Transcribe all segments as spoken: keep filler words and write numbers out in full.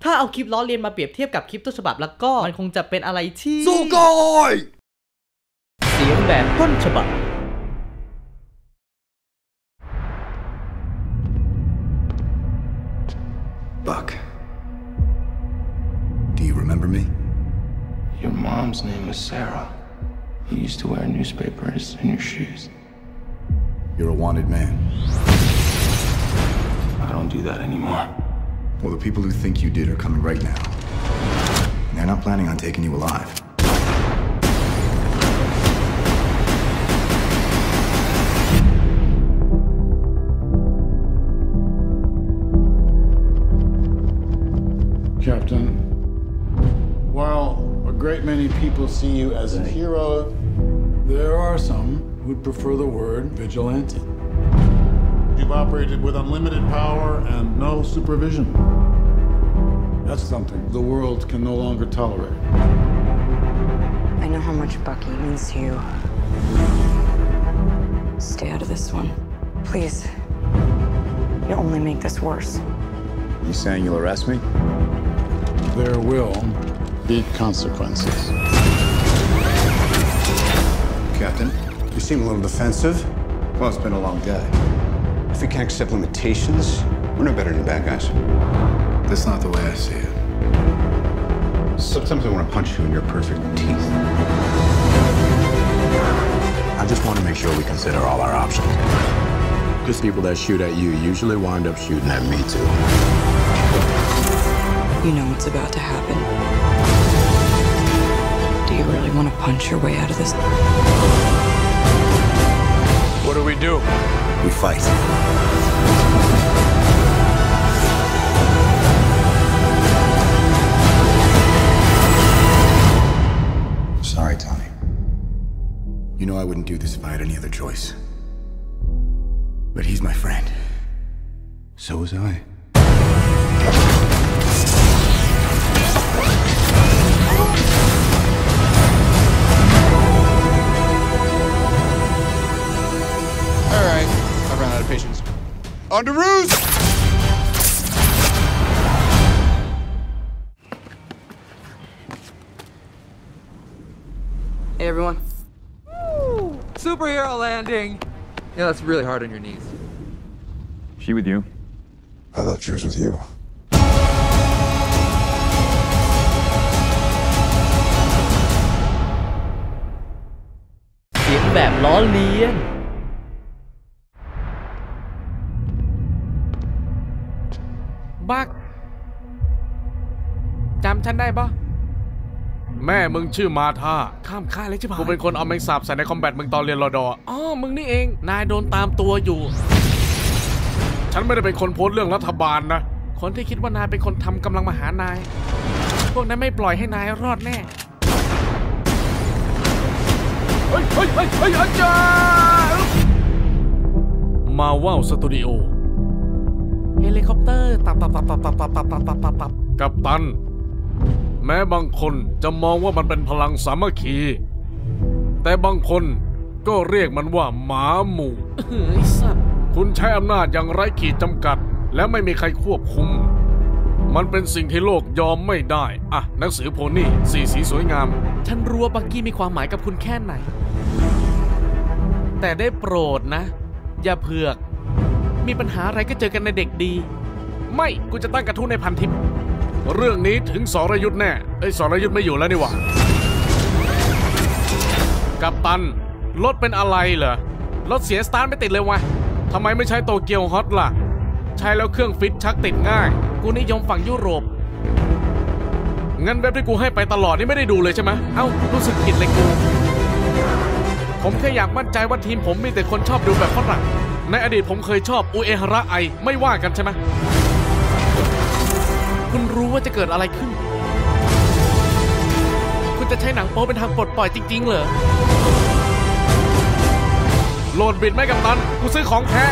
ถ้าเอาคลิปล้อเลียนมาเปรียบเทียบกับคลิปต้นฉบับแล้วก็มันคงจะเป็นอะไรที่สู้ก่อยเสียงแบบต้นฉบับ Buck, do you remember me? Your mom's name was Sarah. You used to wear newspapers in your shoes. You're a wanted man. I don't do that anymore. Well, the people who think you did are coming right now. And they're not planning on taking you alive. Captain, while a great many people see you as a hero, there are some who'd prefer the word vigilante. You've operated with unlimited power and no supervision. That's something the world can no longer tolerate. I know how much Bucky means to you. Stay out of this one. Please. You'll only make this worse. You saying you'll arrest me? There will be consequences. Captain, you seem a little defensive. Well, it's been a long day. If we can't accept limitations, we're no better than bad guys. That's not the way I see it. Sometimes I want to punch you in your perfect teeth. I just want to make sure we consider all our options. Because people that shoot at you usually wind up shooting at me, too. You know what's about to happen. Do you really want to punch your way out of this? What do we do? We fight. Sorry, Tommy. You know I wouldn't do this if I had any other choice. But he's my friend. So was I. All right, I've run out of patience. On to roost! Hey everyone. Woo! Superhero landing! Yeah, that's really hard on your knees. She with you? I thought she was with you. เสียงแบบล้อเลียนบักจำฉันได้ปะแม่มึงชื่อมาธาข้ามค่ายเลยใช่ปะกูเป็นคนเอาแมงสาบใส่ในคอมแบทมึงตอนเรียนรอดออ๋อมึงนี่เองนายโดนตามตัวอยู่ฉันไม่ได้เป็นคนโพสต์เรื่องรัฐบาลนะคนที่คิดว่านายเป็นคนทำกำลังมาหานายพวกนั้นไม่ปล่อยให้นายรอดแน่เฮ้ยเฮ้ยเฮ้ยเฮ้ยอาจารย์มาว่าวสตูดิโอเฮลิคอปเตอร์ตับตับตับตับตับตับตับตับตับตับตับกัปตันแม้บางคนจะมองว่ามันเป็นพลังสามัคคีแต่บางคนก็เรียกมันว่าหมาหมู่เฮ้ยสัตว์คุณใช้อำนาจอย่างไร้ขีดจำกัดและไม่มีใครควบคุมมันเป็นสิ่งที่โลกยอมไม่ได้อ่ะหนังสือโพนี่สีสีสวยงามฉันรู้ว่าบักกี้มีความหมายกับคุณแค่ไหนแต่ได้โปรดนะอย่าเผือกมีปัญหาอะไรก็เจอกันในเด็กดีไม่กูจะตั้งกระทู้ในพันทิปเรื่องนี้ถึงสรยุทธแน่ไอ้สรยุทธไม่อยู่แล้วนี่หว่ากัปตันรถเป็นอะไรเหรอรถเสียสตาร์ทไม่ติดเลยวะทำไมไม่ใช้โตเกียวฮอตล่ะใช้แล้วเครื่องฟิตชักติดง่ายกูนิยมฝั่งยุโรปงั้นแบบที่กูให้ไปตลอดนี่ไม่ได้ดูเลยใช่ไหมเอ้ารู้สึกผิดเลยกูผมแค่อยากมั่นใจว่าทีมผมมีแต่คนชอบดูแบบฝรั่งในอดีตผมเคยชอบอุเอฮาระไอไม่ว่ากันใช่ไหมคุณรู้ว่าจะเกิดอะไรขึ้นคุณจะใช้หนังโป๊เป็นทางปลดปล่อยจริงๆเหรอโหลดบิดไหมกัปตันกูซื้อของแท้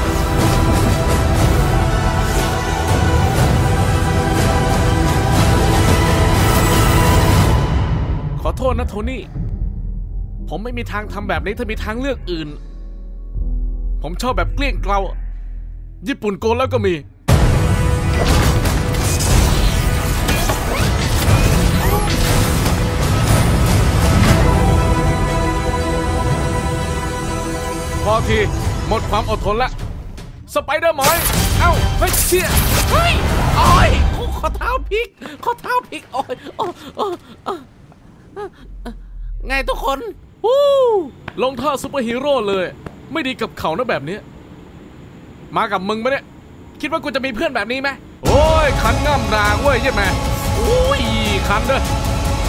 ขอโทษนะโทนี่ผมไม่มีทางทำแบบนี้ถ้ามีทางเลือกอื่นผมชอบแบบเกลี้ยงเกลาญี่ปุ่นโกนแล้วก็มีทีหมดความอดทนละสไปเดอร์มอยเอ้าเฮ้ยเชี่ยเฮ้ยโอ้ยข้อเท้าพลิกข้อเท้าพลิกโอ้ยโอ้โอ้ไงทุกคนวู้ลงท่าซุปเปอร์ฮีโร่เลยไม่ดีกับเขานะแบบนี้มากับมึงปะเนี่ยคิดว่ากูจะมีเพื่อนแบบนี้ไหมโอ้ยคันง่ำรางเว้ยใช่ไหมโอ้ยคันเด้อ